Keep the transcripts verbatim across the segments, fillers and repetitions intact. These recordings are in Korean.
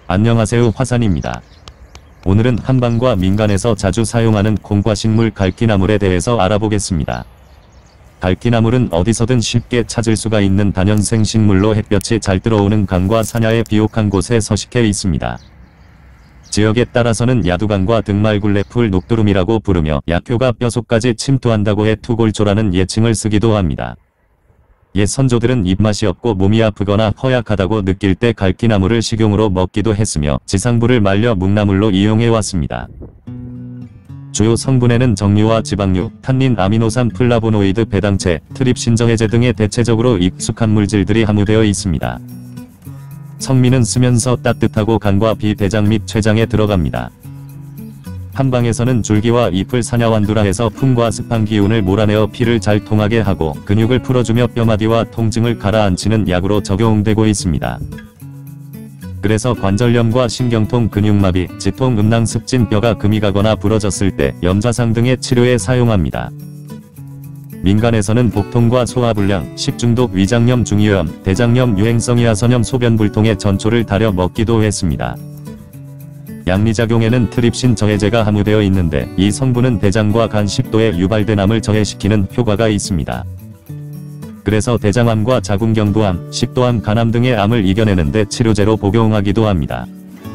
안녕하세요, 화산입니다. 오늘은 한방과 민간에서 자주 사용하는 콩과식물 갈퀴나물에 대해서 알아보겠습니다. 갈퀴나물은 어디서든 쉽게 찾을 수가 있는 다년생 식물로 햇볕이 잘 들어오는 강과 산야의 비옥한 곳에 서식해 있습니다. 지역에 따라서는 야두강과 등말굴레풀 녹두름이라고 부르며 약효가 뼈속까지 침투한다고 해 투골조라는 예칭을 쓰기도 합니다. 옛 선조들은 입맛이 없고 몸이 아프거나 허약하다고 느낄 때 갈퀴나물을 식용으로 먹기도 했으며 지상부를 말려 묵나물로 이용해 왔습니다. 주요 성분에는 정류와 지방류, 탄닌, 아미노산, 플라보노이드, 배당체, 트립신 저해제 등의 대체적으로 익숙한 물질들이 함유되어 있습니다. 성미는 쓰면서 따뜻하고 간과 비대장 및 췌장에 들어갑니다. 한방에서는 줄기와 잎을 산야완두라해서 풍과 습한 기운을 몰아내어 피를 잘 통하게 하고 근육을 풀어주며 뼈마디와 통증을 가라앉히는 약으로 적용되고 있습니다. 그래서 관절염과 신경통, 근육마비, 지통, 음낭, 습진, 뼈가 금이 가거나 부러졌을 때 염좌상 등의 치료에 사용합니다. 민간에서는 복통과 소화불량, 식중독, 위장염, 중이염, 대장염, 유행성 이하선염, 소변불통에 전초를 달여 먹기도 했습니다. 양리작용에는 트립신 저해제가 함유되어 있는데 이 성분은 대장과 간 식도에 유발된 암을 저해시키는 효과가 있습니다. 그래서 대장암과 자궁경부암, 식도암, 간암 등의 암을 이겨내는 데 치료제로 복용하기도 합니다.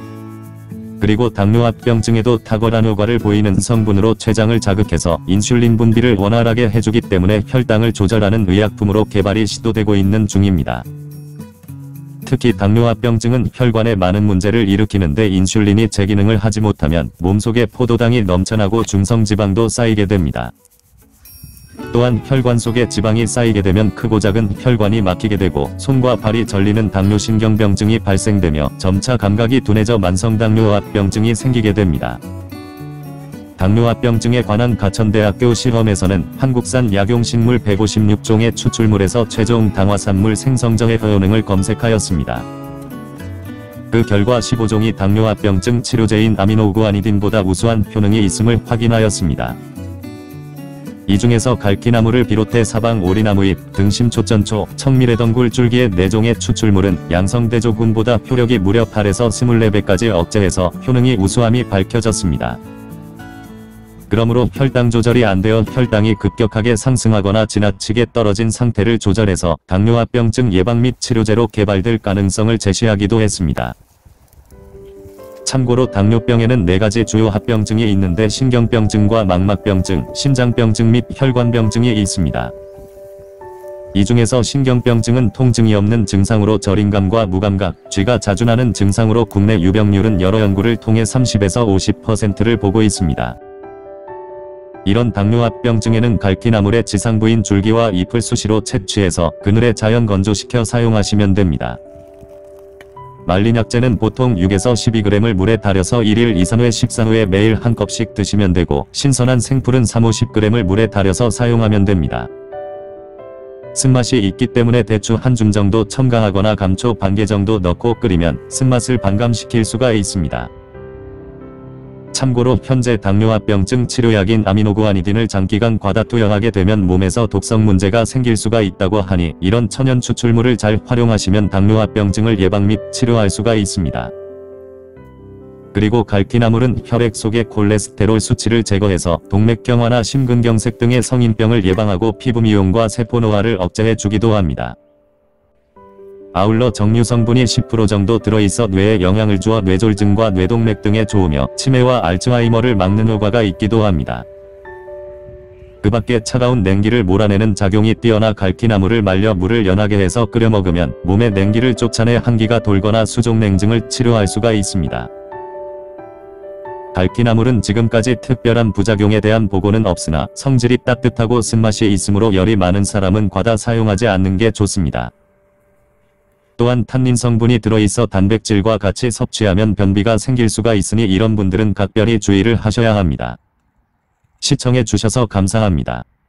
그리고 당뇨합병증에도 탁월한 효과를 보이는 성분으로 췌장을 자극해서 인슐린 분비를 원활하게 해주기 때문에 혈당을 조절하는 의약품으로 개발이 시도되고 있는 중입니다. 특히 당뇨합병증은 혈관에 많은 문제를 일으키는데 인슐린이 제 기능을 하지 못하면 몸속에 포도당이 넘쳐나고 중성지방도 쌓이게 됩니다. 또한 혈관 속에 지방이 쌓이게 되면 크고 작은 혈관이 막히게 되고 손과 발이 저리는 당뇨신경병증이 발생되며 점차 감각이 둔해져 만성당뇨합병증이 생기게 됩니다. 당뇨합병증에 관한 가천대학교 실험에서는 한국산 약용식물 백오십육 종의 추출물에서 최종 당화산물 생성저해 효능을 검색하였습니다. 그 결과 십오 종이 당뇨합병증 치료제인 아미노구아니딘보다 우수한 효능이 있음을 확인하였습니다. 이 중에서 갈퀴나물을 비롯해 사방, 오리나무잎, 등심, 초전초, 청미래덩굴, 줄기의 네 종의 추출물은 양성대조군보다 효력이 무려 팔에서 이십사 배까지 억제해서 효능이 우수함이 밝혀졌습니다. 그러므로 혈당 조절이 안 되어 혈당이 급격하게 상승하거나 지나치게 떨어진 상태를 조절해서 당뇨합병증 예방 및 치료제로 개발될 가능성을 제시하기도 했습니다. 참고로 당뇨병에는 네 가지 주요 합병증이 있는데 신경병증과 망막병증, 심장병증 및 혈관병증이 있습니다. 이 중에서 신경병증은 통증이 없는 증상으로 저림감과 무감각, 쥐가 자주 나는 증상으로 국내 유병률은 여러 연구를 통해 삼십에서 오십 퍼센트를 보고 있습니다. 이런 당뇨합병증에는 갈퀴나물의 지상부인 줄기와 잎을 수시로 채취해서 그늘에 자연 건조시켜 사용하시면 됩니다. 말린 약재는 보통 육에서 십이 그램을 물에 달여서 일 일 이상 회 식사 후에 매일 한 컵씩 드시면 되고 신선한 생풀은 삼, 오십 그램을 물에 달여서 사용하면 됩니다. 쓴맛이 있기 때문에 대추 한 줌 정도 첨가하거나 감초 반 개 정도 넣고 끓이면 쓴맛을 반감시킬 수가 있습니다. 참고로 현재 당뇨합병증 치료약인 아미노구아니딘을 장기간 과다 투여하게 되면 몸에서 독성 문제가 생길 수가 있다고 하니 이런 천연 추출물을 잘 활용하시면 당뇨합병증을 예방 및 치료할 수가 있습니다. 그리고 갈퀴나물은 혈액 속의 콜레스테롤 수치를 제거해서 동맥경화나 심근경색 등의 성인병을 예방하고 피부 미용과 세포 노화를 억제해 주기도 합니다. 아울러 정류 성분이 십 퍼센트 정도 들어있어 뇌에 영향을 주어 뇌졸중과 뇌동맥 등에 좋으며 치매와 알츠하이머를 막는 효과가 있기도 합니다. 그 밖에 차가운 냉기를 몰아내는 작용이 뛰어나 갈퀴나물을 말려 물을 연하게 해서 끓여 먹으면 몸의 냉기를 쫓아내 한기가 돌거나 수족냉증을 치료할 수가 있습니다. 갈퀴나물은 지금까지 특별한 부작용에 대한 보고는 없으나 성질이 따뜻하고 쓴맛이 있으므로 열이 많은 사람은 과다 사용하지 않는 게 좋습니다. 또한 탄닌 성분이 들어있어 단백질과 같이 섭취하면 변비가 생길 수가 있으니 이런 분들은 각별히 주의를 하셔야 합니다. 시청해 주셔서 감사합니다.